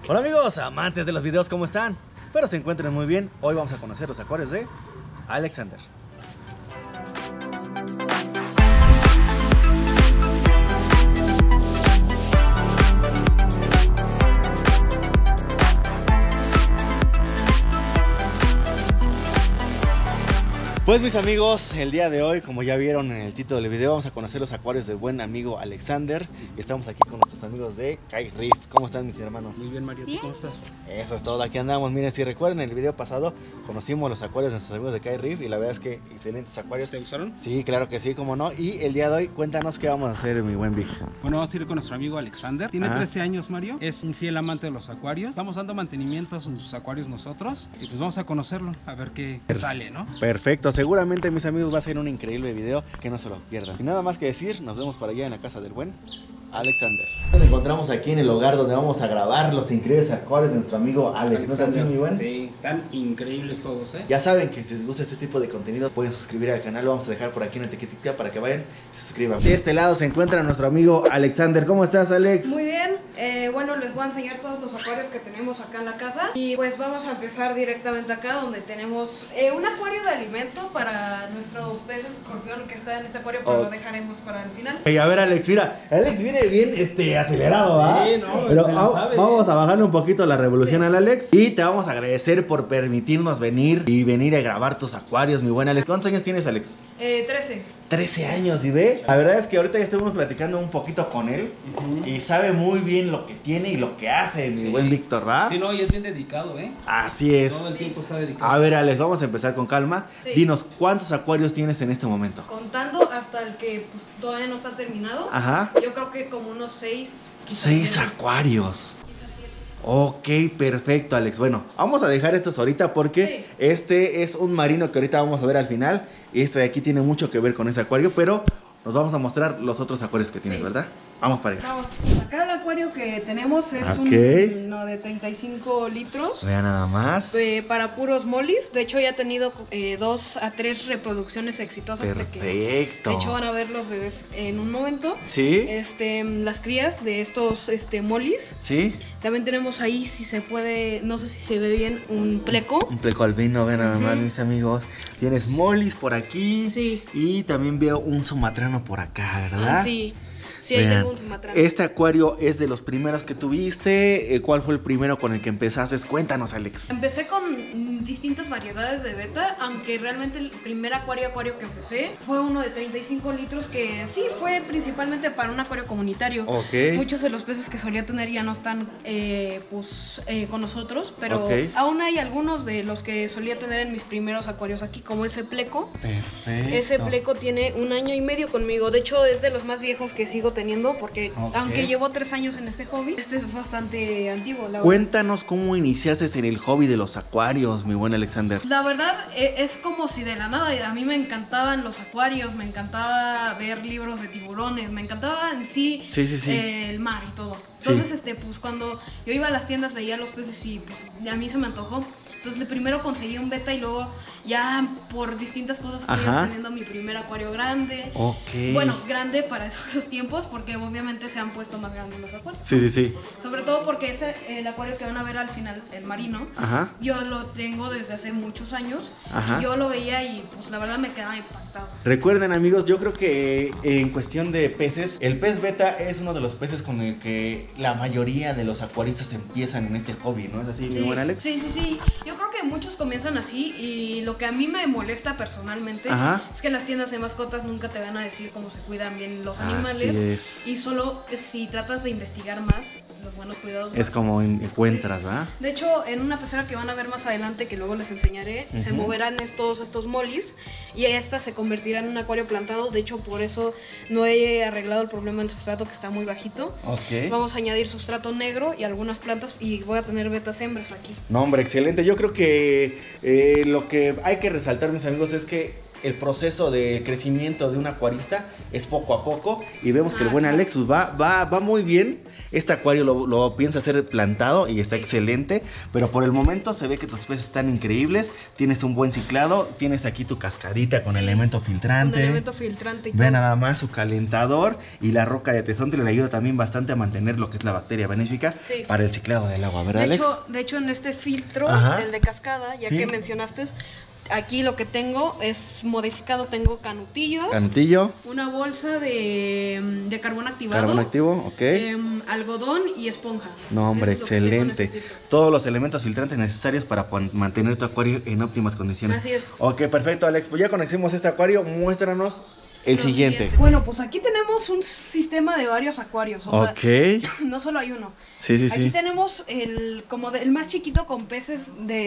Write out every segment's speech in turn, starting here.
Hola amigos, amantes de los videos, ¿cómo están? Espero se encuentren muy bien. Hoy vamos a conocer los acuarios de Alexander. Pues mis amigos, el día de hoy, como ya vieron en el título del video, vamos a conocer los acuarios del buen amigo Alexander. Y estamos aquí con nuestros amigos de Kite Reef. ¿Cómo están mis hermanos? Muy bien, Mario, ¿tú cómo estás? Eso es todo, aquí andamos. Miren, si recuerdan en el video pasado, conocimos los acuarios de nuestros amigos de Kite Reef. Y la verdad es que excelentes acuarios. ¿Te gustaron? Sí, claro que sí, cómo no. Y el día de hoy, cuéntanos qué vamos a hacer, mi buen Big. Bueno, vamos a ir con nuestro amigo Alexander. Tiene 13 años, Mario. Es un fiel amante de los acuarios. Estamos dando mantenimiento a sus acuarios nosotros. Y pues vamos a conocerlo, a ver qué sale, ¿no? Perfecto, seguramente mis amigos va a ser un increíble video, que no se lo pierdan. Y nada más que decir, nos vemos por allá en la casa del buen Alexander. Nos encontramos aquí en el hogar donde vamos a grabar los increíbles acuarios de nuestro amigo Alex. ¿No es así, mi buen? Sí, están increíbles todos, ¿eh? Ya saben que si les gusta este tipo de contenido pueden suscribir al canal, lo vamos a dejar por aquí en la etiquetita para que vayan y se suscriban. De este lado se encuentra nuestro amigo Alexander. ¿Cómo estás, Alex? Muy bien, bueno, les voy a enseñar todos los acuarios que tenemos acá en la casa. Y pues vamos a empezar directamente acá donde tenemos un acuario de alimento para nuestro pez escorpión que está en este acuario, pero lo dejaremos para el final. A ver, Alex, mira, Alex viene bien acelerado, ¿va? Sí, no, pero vamos ¿eh? a bajarle un poquito la revolución al Alex. Y te vamos a agradecer por permitirnos venir a grabar tus acuarios, mi buen Alex. ¿Cuántos años tienes, Alex? 13. 13 años, ¿y ve? La verdad es que ahorita ya estuvimos platicando un poquito con él y sabe muy bien lo que tiene y lo que hace, mi buen Víctor, ¿va? Sí, no, y es bien dedicado, ¿eh? Así es. Todo el tiempo está dedicado. A ver, Alex, vamos a empezar con calma. Sí. Dinos, ¿cuántos acuarios tienes en este momento? Contando hasta el que pues, todavía no está terminado. Ajá. Yo creo que como unos 6. 6 acuarios. Ok, perfecto, Alex. Bueno, vamos a dejar estos ahorita porque este es un marino que ahorita vamos a ver al final. Y este de aquí tiene mucho que ver con ese acuario, pero nos vamos a mostrar los otros acuarios que tienes, ¿verdad? Vamos para allá. Vamos. Acá el acuario que tenemos es uno de 35 litros. Vean nada más. Para puros molis. De hecho ya ha tenido 2 a 3 reproducciones exitosas. Perfecto. De hecho van a ver los bebés en un momento. Sí. Las crías de estos molis. Sí. También tenemos ahí, si se puede, no sé si se ve bien, un pleco. Un pleco albino, vean nada más, mis amigos. Tienes molis por aquí. Sí. Y también veo un sumatrano por acá, ¿verdad? Ah, sí. Sí, ahí tengo un sumatrano. Este acuario es de los primeros que tuviste. ¿Cuál fue el primero con el que empezaste? Cuéntanos, Alex. Empecé con distintas variedades de beta, aunque realmente el primer acuario que empecé fue uno de 35 litros que sí fue principalmente para un acuario comunitario. Ok. Muchos de los peces que solía tener ya no están con nosotros, pero aún hay algunos de los que solía tener en mis primeros acuarios aquí, como ese pleco. Perfecto. Ese pleco tiene 1 año y medio conmigo. De hecho es de los más viejos que sigo teniendo porque aunque llevo 3 años en este hobby, este es bastante antiguo, la verdad. Cuéntanos cómo iniciaste en el hobby de los acuarios, mi buen Alexander. La verdad es como si de la nada, a mí me encantaban los acuarios, me encantaba ver libros de tiburones, me encantaba en sí, el mar y todo. Entonces, pues cuando yo iba a las tiendas veía los peces y pues a mí se me antojó. Entonces primero conseguí un beta y luego ya por distintas cosas fui teniendo mi primer acuario grande. Bueno, grande para esos tiempos porque obviamente se han puesto más grandes los acuarios. Sí. Sobre todo porque el acuario que van a ver al final, el marino, yo lo tengo desde hace muchos años. Yo lo veía y pues la verdad me quedaba impactado. Recuerden, amigos, yo creo que en cuestión de peces, el pez beta es uno de los peces con el que la mayoría de los acuaristas empiezan en este hobby, ¿no es así, mi buen Alex? Sí. Yo creo que muchos comienzan así y lo que a mí me molesta personalmente es que las tiendas de mascotas nunca te van a decir cómo se cuidan bien los animales. Y solo si tratas de investigar más los buenos cuidados. Es como encuentras, ¿va? De hecho, en una pecera que van a ver más adelante, que luego les enseñaré, se moverán estos molis y esta se convertirá en un acuario plantado. De hecho, por eso no he arreglado el problema del sustrato, que está muy bajito. Vamos a añadir sustrato negro y algunas plantas y voy a tener betas hembras aquí. No, hombre, excelente. Yo creo que lo que hay que resaltar, mis amigos, es que el proceso de crecimiento de un acuarista es poco a poco. Y vemos que el buen Alex pues, va muy bien. Este acuario lo piensa hacer plantado y está excelente. Pero por el momento se ve que tus peces están increíbles. Tienes un buen ciclado. Tienes aquí tu cascadita con elemento filtrante. Con elemento filtrante. Ve nada más su calentador. Y la roca de tesontle le ayuda también bastante a mantener lo que es la bacteria benéfica para el ciclado del agua, ¿verdad, Alex? De hecho, en este filtro, el de cascada, ya que mencionaste, aquí lo que tengo es modificado. Tengo canutillos. Una bolsa de carbón activado. Carbón activo, ok. Algodón y esponja. No, hombre, excelente. Todos los elementos filtrantes necesarios para mantener tu acuario en óptimas condiciones. Así es. Ok, perfecto, Alex. Pues ya conocimos este acuario. Muéstranos el siguiente. Bueno, pues aquí tenemos un sistema de varios acuarios. O sea, no solo hay uno. Aquí tenemos el más chiquito con peces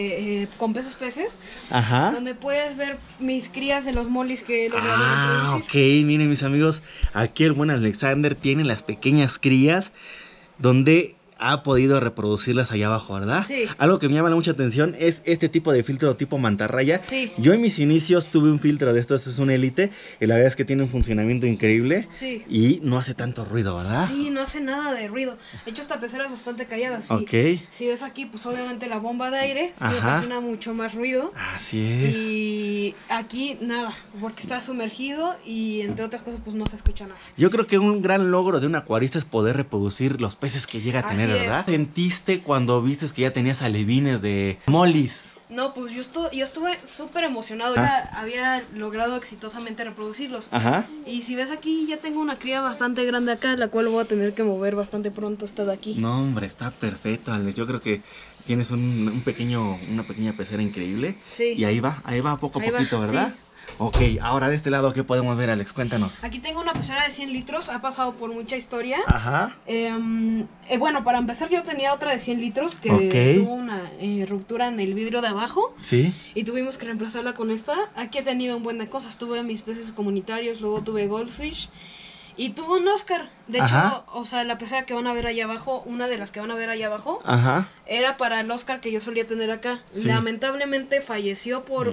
peces. Ajá. Donde puedes ver mis crías de los molis que he logrado reproducir. Ok, miren mis amigos, aquí el buen Alexander tiene las pequeñas crías donde ha podido reproducirlas allá abajo, ¿verdad? Sí. Algo que me llama mucha atención es este tipo de filtro tipo mantarraya. Sí. Yo en mis inicios tuve un filtro de estos, es un Elite, y la verdad es que tiene un funcionamiento increíble. Sí. Y no hace tanto ruido, ¿verdad? Sí, no hace nada de ruido. De hecho, esta pecera es bastante callada. Sí. Ok. Si ves aquí, pues obviamente la bomba de aire sí ocasiona mucho más ruido. Así es. Y aquí nada, porque está sumergido y entre otras cosas, pues no se escucha nada. Yo creo que un gran logro de un acuarista es poder reproducir los peces que llega a tener, ¿verdad? ¿Sentiste cuando viste que ya tenías alevines de molis? No, pues yo estuve súper emocionado. Ya había logrado exitosamente reproducirlos. Ajá. Y si ves aquí, ya tengo una cría bastante grande acá, la cual voy a tener que mover bastante pronto esta de aquí. No, hombre, está perfecto, Alex. Yo creo que tienes una pequeña pecera increíble. Sí. Y ahí va poco a poquito, ¿verdad? Sí. Ok, ahora de este lado, ¿qué podemos ver, Alex? Cuéntanos. Aquí tengo una pecera de 100 litros, ha pasado por mucha historia. Ajá. Bueno, para empezar yo tenía otra de 100 litros que tuvo una ruptura en el vidrio de abajo. Sí. Y tuvimos que reemplazarla con esta. Aquí he tenido un buen de cosas, tuve mis peces comunitarios, luego tuve goldfish. Y tuvo un Oscar. De hecho, o sea, la pecera que van a ver allá abajo, una de las que van a ver allá abajo, era para el Oscar que yo solía tener acá. Sí. Lamentablemente falleció por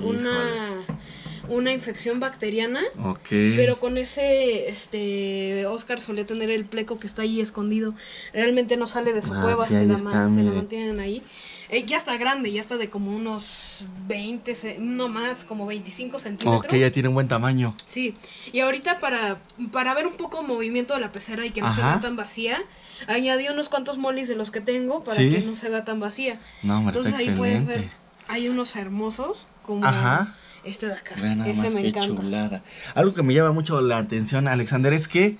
una infección bacteriana. Ok. Pero con ese Oscar solía tener el pleco que está ahí escondido. Realmente no sale de su cueva, se la mantienen ahí. Ya está grande, ya está de como unos 20, no más, como 25 centímetros. Ok, ya tiene un buen tamaño. Sí, y ahorita para ver un poco el movimiento de la pecera y que no se vea tan vacía, añadí unos cuantos molis de los que tengo para que no se vea tan vacía. No, hombre, entonces ahí puedes ver, excelente. hay unos hermosos como este de acá. Vean nada ese más, me qué encanta. Chulada. Algo que me llama mucho la atención, Alexander, es que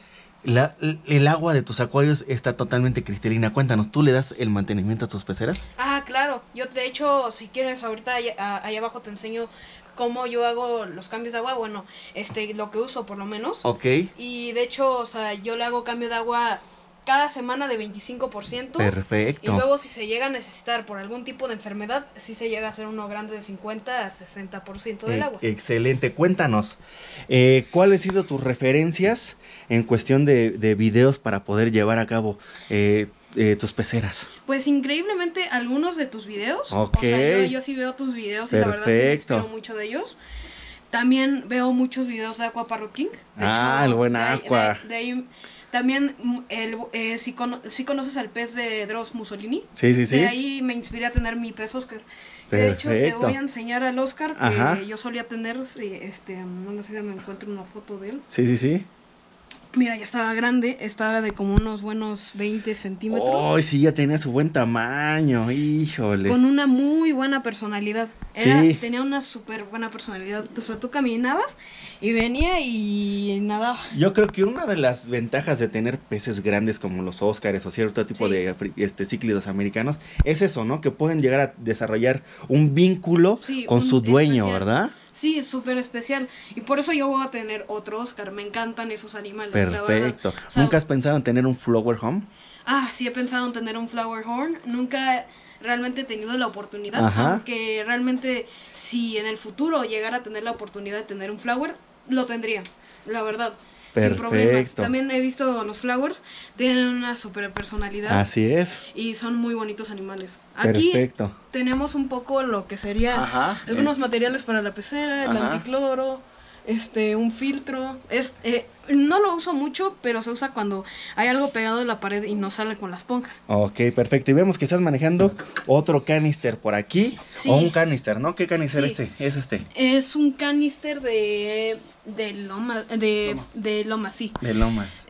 el agua de tus acuarios está totalmente cristalina. Cuéntanos, ¿tú le das el mantenimiento a tus peceras? Claro. Yo, de hecho, si quieres, ahorita allá abajo te enseño cómo yo hago los cambios de agua. Bueno, lo que uso por lo menos. Ok. Y de hecho, o sea, yo le hago cambio de agua cada semana de 25%. Perfecto. Y luego si se llega a necesitar por algún tipo de enfermedad, sí se llega a hacer uno grande de 50 a 60% del agua. Excelente. Cuéntanos, ¿cuáles han sido tus referencias en cuestión de videos para poder llevar a cabo tus peceras? Pues increíblemente algunos de tus videos. Ok. O sea, yo sí veo tus videos y la verdad sí me inspiro mucho de ellos. También veo muchos videos de Aqua Parrot King. De hecho, el buen Aqua. De ahí también, si conoces al pez de Dross Mussolini. Sí. De ahí me inspiré a tener mi pez Oscar. De hecho, te voy a enseñar al Oscar que yo solía tener. No sé si me encuentro una foto de él. Sí. Mira, ya estaba grande, estaba de como unos buenos 20 centímetros. Sí, ya tenía su buen tamaño, híjole. Con una muy buena personalidad. Tenía una súper buena personalidad. O sea, tú caminabas y venía y nadaba. Yo creo que una de las ventajas de tener peces grandes como los Óscares o cierto tipo de cíclidos americanos es eso, ¿no? Que pueden llegar a desarrollar un vínculo con su dueño, especial. ¿Verdad? Sí, es súper especial. Y por eso yo voy a tener otro Oscar. Me encantan esos animales. Perfecto. O sea, ¿Nunca has pensado en tener un flower home? Sí he pensado en tener un flower horn. Nunca realmente he tenido la oportunidad. Aunque realmente si en el futuro llegara a tener la oportunidad de tener un flower, lo tendría, la verdad. Perfecto. Sin problemas. También he visto los flowers, tienen una super personalidad. Así es. Y son muy bonitos animales. Aquí tenemos un poco lo que sería algunos materiales para la pecera, el anticloro, un filtro. No lo uso mucho, pero se usa cuando hay algo pegado en la pared y no sale con la esponja. Ok, perfecto. Y vemos que estás manejando otro canister por aquí. Sí. O un canister, ¿no? ¿Qué canister Sí. es este? Es un canister de Lomas, de Lomas, sí. De Lomas.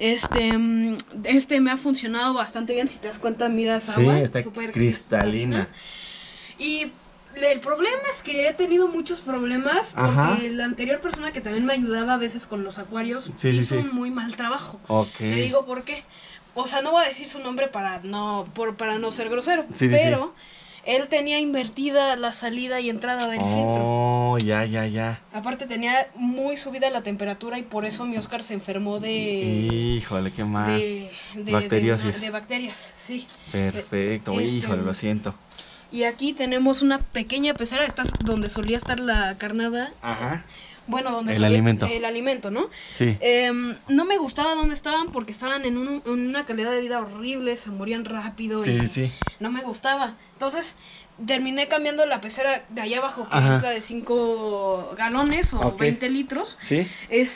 Me ha funcionado bastante bien. Si te das cuenta, miras agua. Sí, está súper cristalina. Y el problema es que he tenido muchos problemas. Ajá. Porque la anterior persona que también me ayudaba a veces con los acuarios hizo un muy mal trabajo. Ok. Te digo por qué. O sea, no voy a decir su nombre para no ser grosero. Sí, pero él tenía invertida la salida y entrada del filtro. Oh, ya. Aparte tenía muy subida la temperatura y por eso mi Oscar se enfermó Híjole, qué mal. de Bacteriosis. de bacterias, sí. Perfecto, híjole, lo siento. Y aquí tenemos una pequeña pecera, esta es donde solía estar la carnada. Ajá. Bueno, donde El alimento. El alimento, ¿no? Sí. No me gustaba dónde estaban porque estaban en una calidad de vida horrible, se morían rápido y no me gustaba. Entonces terminé cambiando la pecera de allá abajo, que es la de 5 galones o 20 litros. Sí.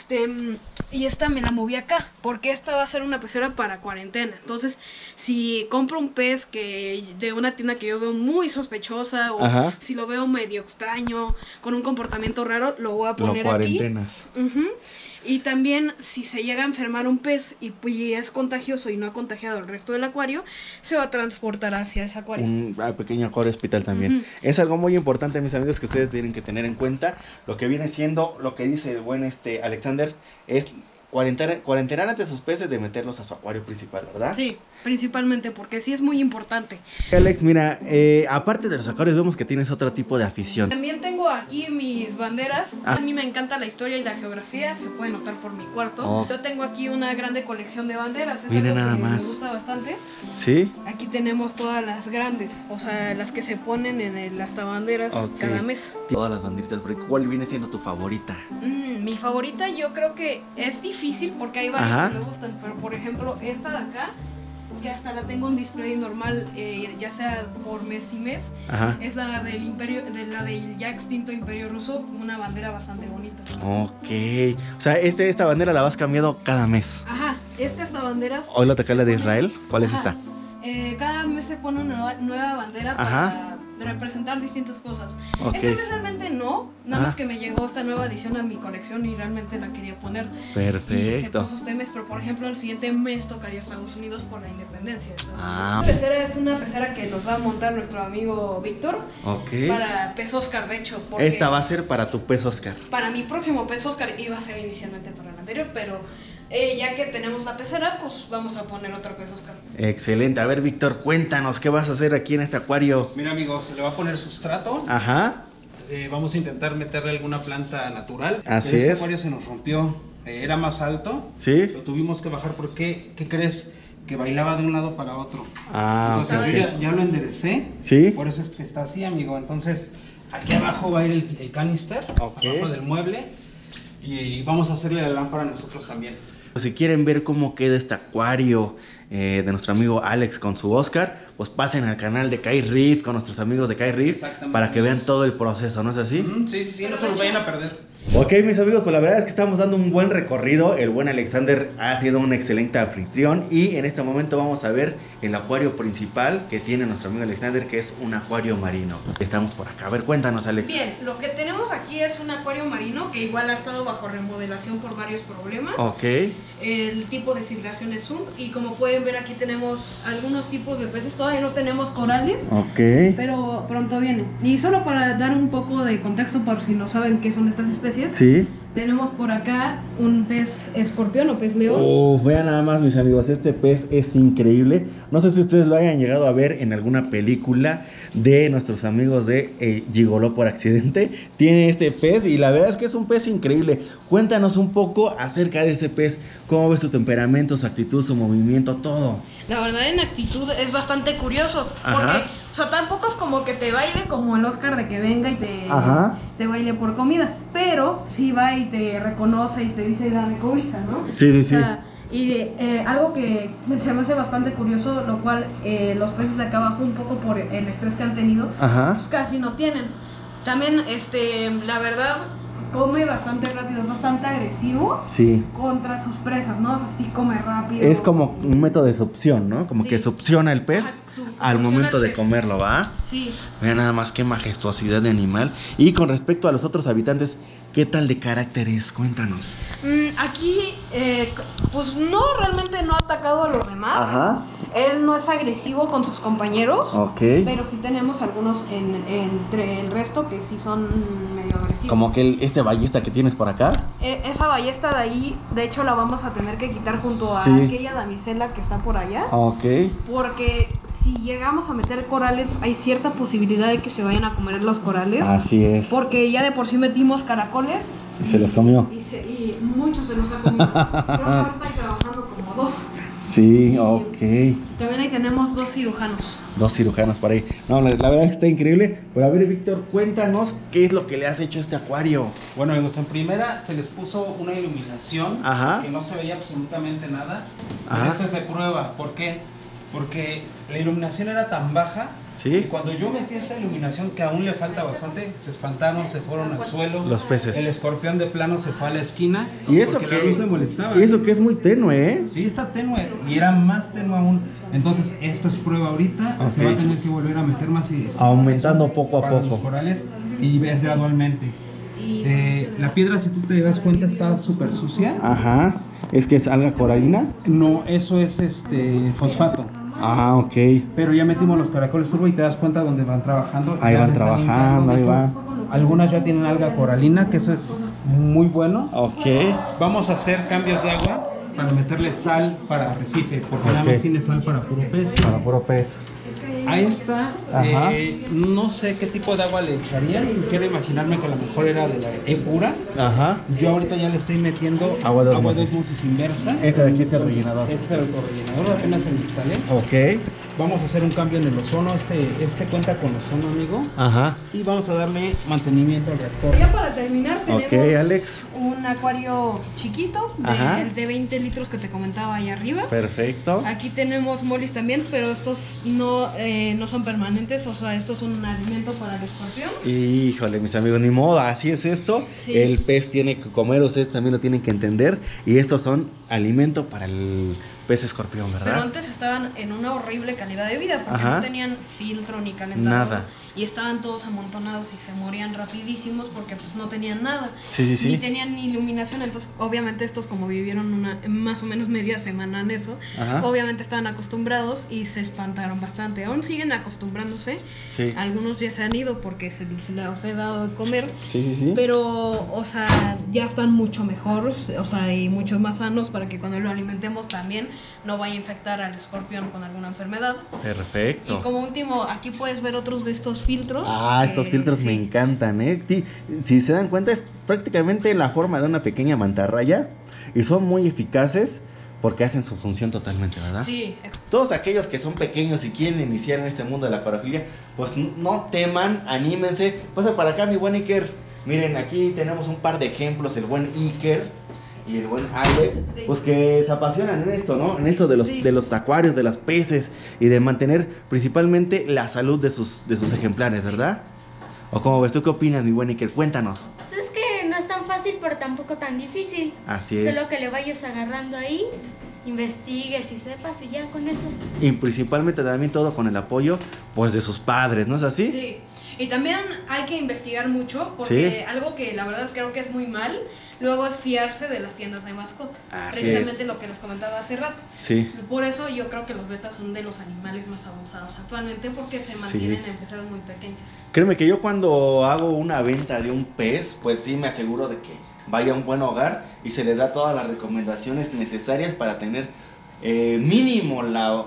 Y esta me la moví acá, porque esta va a ser una pecera para cuarentena. Entonces, si compro un pez de una tienda que yo veo muy sospechosa, o si lo veo medio extraño, con un comportamiento raro, lo voy a poner cuarentenas. Aquí. Y también, si se llega a enfermar un pez y es contagioso y no ha contagiado el resto del acuario, se va a transportar hacia ese acuario. Un pequeño acuario hospital también. Es algo muy importante, mis amigos, que ustedes tienen que tener en cuenta. Lo que viene siendo, lo que dice el buen Alexander, es cuarentenar antes sus peces de meterlos a su acuario principal, ¿verdad? Sí, principalmente, porque sí es muy importante. Alex, mira, aparte de los acuarios vemos que tienes otro tipo de afición. También tengo aquí mis banderas. A mí me encanta la historia y la geografía, se puede notar por mi cuarto. Yo tengo aquí una grande colección de banderas, es algo nada que más. me gusta bastante. ¿Sí? Aquí tenemos todas las grandes, o sea, las que se ponen en el banderas cada mes. Todas las banderitas, pero ¿cuál viene siendo tu favorita? Mi favorita yo creo que es difícil porque hay varias que me gustan, pero por ejemplo esta de acá, que hasta la tengo en display normal, ya sea por mes y mes, es la del ya extinto Imperio Ruso, una bandera bastante bonita. Ok, o sea, esta bandera la vas cambiando cada mes. Estas banderas... Hoy la tocó la de Israel, ¿cuál es esta? Cada mes se pone una nueva bandera para representar distintas cosas. Esta vez realmente no, nada más que me llegó esta nueva edición a mi colección y realmente la quería poner. Perfecto. Y se puso este mes, pero por ejemplo el siguiente mes tocaría Estados Unidos por la independencia. Esta pecera es una pecera que nos va a montar nuestro amigo Víctor para pez Oscar, de hecho. Esta va a ser para tu pez Oscar. Para mi próximo pez Oscar, iba a ser inicialmente para el anterior, pero ya que tenemos la pecera, pues vamos a poner otro pez Oscar. Excelente. A ver, Víctor, cuéntanos, ¿qué vas a hacer aquí en este acuario? Mira, amigos, se le va a poner sustrato. Vamos a intentar meterle alguna planta natural. Así es. Este acuario se nos rompió, era más alto. Sí. Lo tuvimos que bajar porque, ¿qué crees? Que bailaba de un lado para otro. Entonces yo ya lo enderecé. Sí. Por eso es que está así, amigo. Entonces, aquí abajo va a ir el canister, abajo del mueble. Y vamos a hacerle la lámpara nosotros también. Si quieren ver cómo queda este acuario de nuestro amigo Alex con su Oscar, pues pasen al canal de Kite Reef con nuestros amigos de Kite Reef para que vean todo el proceso, ¿no es así? Sí, no se los vayan a perder. Ok, mis amigos, pues la verdad es que estamos dando un buen recorrido. El buen Alexander ha sido un excelente anfitrión y en este momento vamos a ver el acuario principal que tiene nuestro amigo Alexander, que es un acuario marino. Estamos por acá. A ver, cuéntanos, Alex. Bien, lo que tenemos aquí es un acuario marino que igual ha estado bajo remodelación por varios problemas. El tipo de filtración es Zoom y como pueden ver aquí tenemos algunos tipos de peces. Todavía no tenemos corales, pero pronto vienen. Y solo para dar un poco de contexto por si no saben qué son estas especies. Tenemos por acá un pez escorpión o pez león. Vean nada más, mis amigos, este pez es increíble. No sé si ustedes lo hayan llegado a ver en alguna película de nuestros amigos de Gigoló por accidente. Tiene este pez y la verdad es que es un pez increíble. Cuéntanos un poco acerca de este pez. ¿Cómo ves tu temperamento, su actitud, su movimiento, todo? La verdad, en actitud es bastante curioso. Porque, o sea, tampoco es como que te baile como el Oscar de que venga y te baile por comida. Pero sí va y te reconoce y te dice dame cobija, ¿no? Sí. O sea, y algo que se me hace bastante curioso, lo cual los peces de acá abajo, un poco por el estrés que han tenido, pues casi no tienen. También, la verdad, come bastante rápido, es bastante agresivo. Sí. Contra sus presas, ¿no? O sea, sí come rápido. Es como un método de succión, ¿no? Como sí. que succiona el pez al momento de comerlo, ¿va? Sí. Mira nada más qué majestuosidad de animal. Y con respecto a los otros habitantes, ¿qué tal de carácter es? Cuéntanos. Aquí, pues no, realmente no ha atacado a los demás. Ajá. Él no es agresivo con sus compañeros. Ok. Pero sí tenemos algunos entre el resto que sí son medio agresivos. Como que este ballesta que tienes por acá. Esa ballesta de ahí, de hecho, la vamos a tener que quitar junto a aquella damisela que está por allá. Ok. Porque si llegamos a meter corales, hay cierta posibilidad de que se vayan a comer los corales. Así es. Porque ya de por sí metimos caracoles. Y se los comió. Y muchos se los ha comido. Creo que ahorita hay trabajando como 2. Sí, ok. También ahí tenemos 2 cirujanos. 2 cirujanos por ahí. No, la verdad es que está increíble. Pero a ver, Víctor, cuéntanos qué es lo que le has hecho a este acuario. Bueno, amigos, en primera se les puso una iluminación. Ajá. Que no se veía absolutamente nada. Ajá. Pero esta es de prueba. ¿Por qué? Porque la iluminación era tan baja. Sí. Y cuando yo metí esta iluminación, que aún le falta bastante, se espantaron, se fueron al suelo. Los peces. El escorpión de plano se fue a la esquina. Y eso porque la luz le molestaba. Y eso que es muy tenue, ¿eh? Sí, está tenue. Y era más tenue aún. Entonces, esto es prueba ahorita. Ok. Se va a tener que volver a meter más. Aumentando poco a para poco. Los corales y ves gradualmente. La piedra, si tú te das cuenta, está súper sucia. Ajá. ¿Es que es alga coralina? No, eso es fosfato. Ah, ok. Pero ya metimos los caracoles turbo y te das cuenta dónde van trabajando. Ahí Ya van le están trabajando, limpiando. ahí De hecho, van. Algunas ya tienen alga coralina, que eso es muy bueno. Ok. Vamos a hacer cambios de agua para meterle sal para arrecife, porque nada Ok. más tiene sal para puro pez. Para puro pez. A esta, Ajá. no sé qué tipo de agua le echaría. Quiero imaginarme que a lo mejor era de la pura. Ajá. Yo ahorita ya le estoy metiendo Agua de osmosis. osmosis inversa. Este de aquí es el rellenador. Este es el rellenador, apenas se lo instalé. Ok. Vamos a hacer un cambio en el ozono. Este cuenta con ozono, amigo. Ajá. Y vamos a darle mantenimiento al reactor. Ya para terminar tenemos Ok, Alex. un acuario chiquito, Ajá. el de 20 litros que te comentaba ahí arriba. Perfecto. Aquí tenemos molis también, pero estos no son permanentes, o sea, estos son un alimento para el escorpión. Híjole, mis amigos, ni modo, así es esto. Sí. El pez tiene que comer, ustedes también lo tienen que entender. Y estos son alimento para el pez escorpión, Pero ¿verdad? antes estaban en una horrible calidad de vida porque Ajá. no tenían filtro ni calentador. Nada. Y estaban todos amontonados y se morían rapidísimos porque pues no tenían nada. Sí, sí, sí. Ni tenían ni iluminación, entonces obviamente estos como vivieron más o menos media semana en eso, Ajá. obviamente estaban acostumbrados y se espantaron bastante. Aún siguen acostumbrándose, Sí. algunos ya se han ido porque se les he dado de comer. Sí, sí, sí. Pero, o sea, ya están mucho mejor, o sea, y mucho más sanos para que cuando lo alimentemos también no vaya a infectar al escorpión con alguna enfermedad. Perfecto. Y como último, aquí puedes ver otros de estos filtros. Ah, estos filtros sí. me encantan, ¿eh? Si se dan cuenta, es prácticamente la forma de una pequeña mantarraya y son muy eficaces porque hacen su función totalmente, ¿verdad? Sí. Todos aquellos que son pequeños y quieren iniciar en este mundo de la acuariofilia, pues no teman, anímense. Pasa para acá, mi buen Iker. Miren, aquí tenemos un par de ejemplos, el buen Iker y el buen Alex, Sí. pues que se apasionan en esto, ¿no? En esto de los, Sí. de los acuarios, de los peces y de mantener principalmente la salud de sus ejemplares, ¿verdad? ¿O cómo ves? ¿Tú qué opinas, mi buen Iker? Cuéntanos. Pues es que no es tan fácil, pero tampoco tan difícil. Así es. Solo que le vayas agarrando ahí, investigues y sepas y ya con eso. Y principalmente también todo con el apoyo, pues, de sus padres, ¿no es así? Sí. Y también hay que investigar mucho porque Sí. algo que la verdad creo que es muy mal, luego es fiarse de las tiendas de mascota. Así Precisamente es. lo que les comentaba hace rato. Sí. Por eso yo creo que los betas son de los animales más abusados actualmente porque se Sí. mantienen en peceras muy pequeñas. Créeme que yo cuando hago una venta de un pez, pues sí me aseguro de que vaya a un buen hogar y se le da todas las recomendaciones necesarias para tener mínimo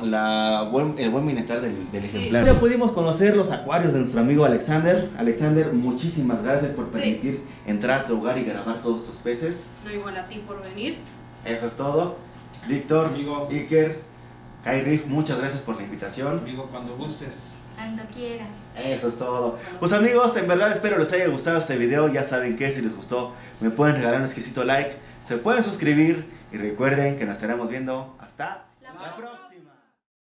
el buen bienestar del Sí. ejemplar. Ya pudimos conocer los acuarios de nuestro amigo Alexander. Alexander, muchísimas gracias por Sí. permitir entrar a tu hogar y grabar todos tus peces. No igual a ti por venir. Eso es todo. Víctor, Amigo. Iker, Kairif, muchas gracias por la invitación. Amigo, cuando gustes. Cuando quieras. Eso es todo. Pues amigos, en verdad espero les haya gustado este video. Ya saben que si les gustó me pueden regalar un exquisito like, se pueden suscribir y recuerden que nos estaremos viendo hasta la próxima.